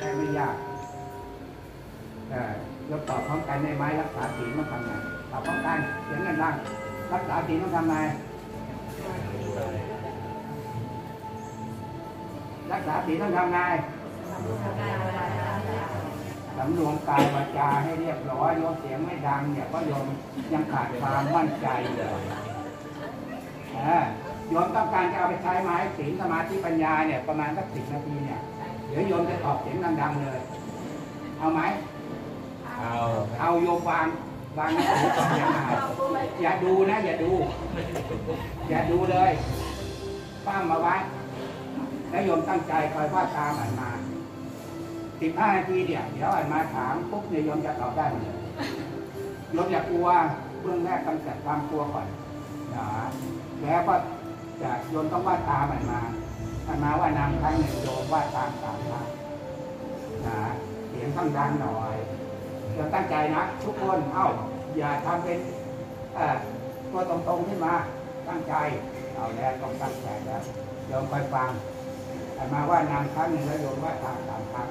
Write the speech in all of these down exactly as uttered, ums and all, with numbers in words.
ค่ไม่ยากเราตอบพร้อมกันในไม้รักษาศีลต้องทำไงตอบพร้อมกันเสียงดังๆรักษาศีลต้องทำไงรักษาศีลต้องทำไงสำรวมกายวาจาให้เรียบร้อยโยมเสียงไม่ดังเนี่ยเพราะโยมยังขาดความมั่นใจอยู่โยมต้องการจะเอาไปใช้ไหมศีลสมาธิปัญญาเนี่ยประมาณสักสิบนาทีเนี่ยเดี๋ยวโยมจะตอบเสียงดังๆเลยเอาไหมเอาเอาโยมวางวางหนังสือก่อนอย่าอ่านอย่าดูนะอย่าดูอย่าดูเลยป้ามาไว้แล้วโยมตั้งใจคอยว่าตามอ่านมาสิบห้านาทีเดี๋ยวเดี๋ยวอ่านมาถามปุ๊บเนี่ยโยมจะตอบได้เลยโยมอย่ากลัวเบื้องแรกกำจัดความกลัวก่อนนะแล้วก็จะโยมต้องว่าตามอ่านมาอ่านมาว่านำครั้งหนึ่งโยมว่าตามสามครั้งนะเสียงต้องดังหน่อยเราตั้งใจนะทุกคนเอ้าอย่าทำเป็นตัวตรงๆขึ้นมาตั้งใจเอาแล้วต้องตั้งใจแล้วโยมคอยฟังแต่มาว่านำครั้งหนึ่งแล้วโยมว่าตามสามครั้ง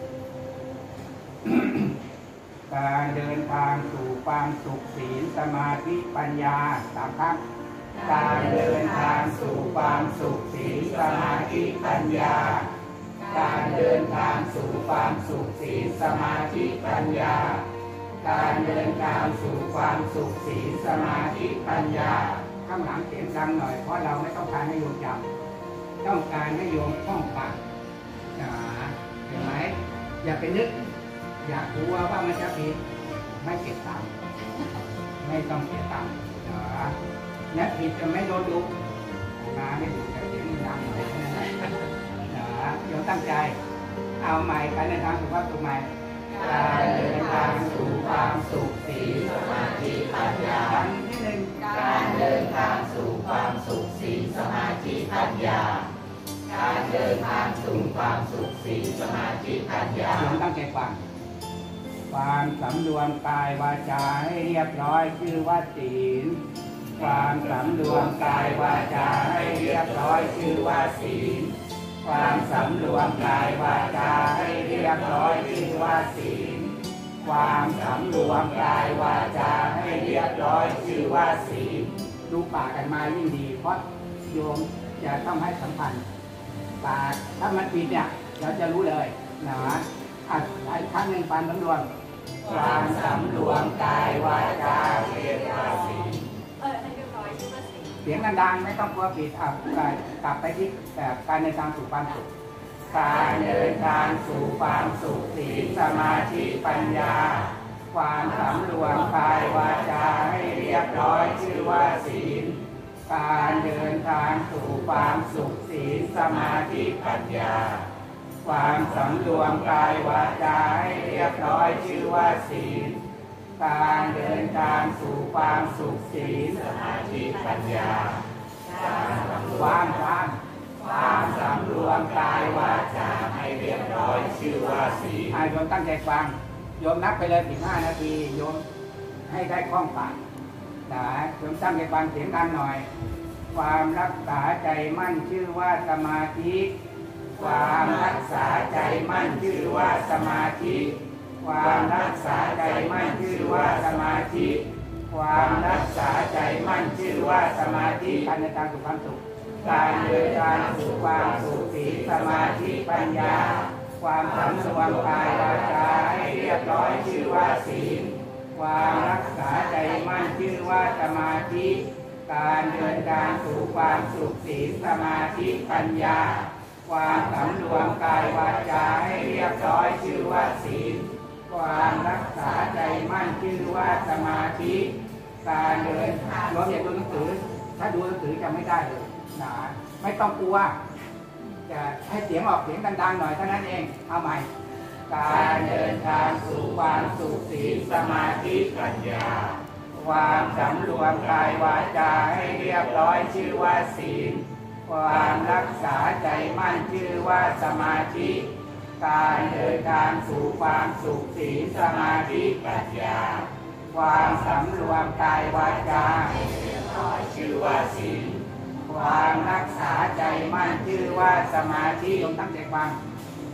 การเดินทางสู่ความสุขศีลสมาธิปัญญาสามครั้งการเดินทางสู่ความสุขศีลสมาธิปัญญาการเดินทางสู่ความสุขศีลสมาธิปัญญาการเดินทางสู่ความสุขศีลสมาธิปัญญาข้างหลังเสียงดังหน่อยเพราะเราไม่ต้องการให้โยมจำต้องการให้โยมท่องปากเห็นไหมอย่าไปนึกอย่ากลัวว่ามันจะผิดไม่เก็บตังค์ไม่ต้องเก็บตังค์และผิดจะไม่โดนดุนะไม่ดุแต่เสียงดังหน่อยเดี๋ยวตั้งใจเอาใหม่การเดินทางสู่ความสุขใหม่การเดินทางสู่ความสุขศีลสมาธิปัญญาครั้งที่หนึ่งการเดินทางสู่ความสุขศีลสมาธิปัญญาการเดินทางสู่ความสุขศีลสมาธิปัญญาโยมตั้งใจฟังความสำรวมกายวาจาให้เรียบร้อยชื่อว่าศีลความสำรวมกายวาจาให้เรียบร้อยชื่อว่าศีลความสำรวมกายวาจาให้เรียบร้อยชื่อว่าศีลความสำรวมกายวาจาให้เรียบร้อยชื่อว่าศีลดูปากกันมายิ่งดีเพราะโยมจะต้องให้สัมพันธ์ปากถ้ามันผิดเนี่ยเราจะรู้เลยนะอ่ะอีกครั้งหนึ่งความสำรวมความสำรวมกายวาจาเรียบร้อยศีลเสียงดังๆไม่ต้องกลัวผิดอ่ะกลับไปที่แบบการเดินทางสู่ความสุขการเดินทางสู่ความสุขศีลสมาธิปัญญาความสำรวมกายวาจาให้เรียบร้อยชื่อว่าศีลการเดินทางสู่ความสุขศีลสมาธิปัญญาความสำรวมกายวาจาให้เรียบร้อยชื่อว่าศีลการเดินทางสู่ความสุขศีลสมาธิปัญญาความความความสำรวมกายวาจาให้เรียบร้อยชื่อว่าศีลโยมตั้งใจฟังโยมนับไปเลยสิบห้านาทีโยมให้ได้คล่องปากนะโยมตั้งใจฟังเสียงดังหน่อยความรักษาใจมั่นชื่อว่าสมาธิความรักษาใจมั่นชื่อว่าสมาธิความรักษาใจมั่นชื่อว่าสมาธิความรักษาใจมั่นชื่อว่าสมาธิการเดินทางสู่ความสุขการเดินทางสู่ความสุขศีลสมาธิปัญญาความสำรวมกายวาจาให้เรียบร้อยชื่อว่าศีลความรักษาใจมั่นชื่อว่าสมาธิการเดินทางสู่ความสุขศีลสมาธิปัญญาความสำรวมกายวาจาให้เรียบร้อยชื่อว่าศีลความรักษาใจมั่นชื่อว่าสมาธิการเดินรวมอย่างดูหนังสือถ้าดูหนังสือจะไม่ได้เลยนะไม่ต้องกลัวจะให้เสียงออกเสียงดังๆหน่อยเท่านั้นเองเอาใหม่การเดินทางสู่ความสุขศีลสมาธิปัญญาความสำรวมกายวาจาให้เรียบร้อยชื่อว่าศีลความรักษาใจมั่นชื่อว่าสมาธิการเดินทางสู่ความสุขศีลสมาธิปัญญาความสำรวมกายวาจาชื่อว่าศีลความรักษาใจมั่นชื่อว่าสมาธิลงตั้งใจฟัง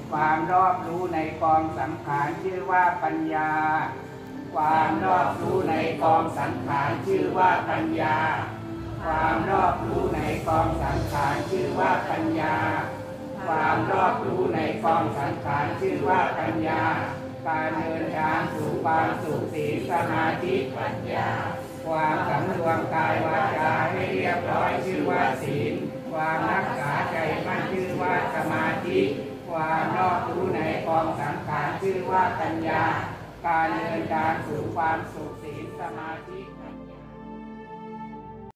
ความรอบรู้ในกองสังขารชื่อว่าปัญญาความรอบรู้ในกองสังขารชื่อว่าปัญญาความรอบรู้ในกองสังขารชื่อว่าปัญญาความรอบรู้ในกองสังขารชื่อว่าปัญญาการเดินทางสู่ความสุขศีลสมาธิปัญญาความสำรวมกายวาจาให้เรียบร้อยชื่อว่าศีลความรักษาใจมั่นชื่อว่าสมาธิความรอบรู้ในกองสังขารชื่อว่าปัญญาการเดินทางสู่ความสุขศีลสมาธิ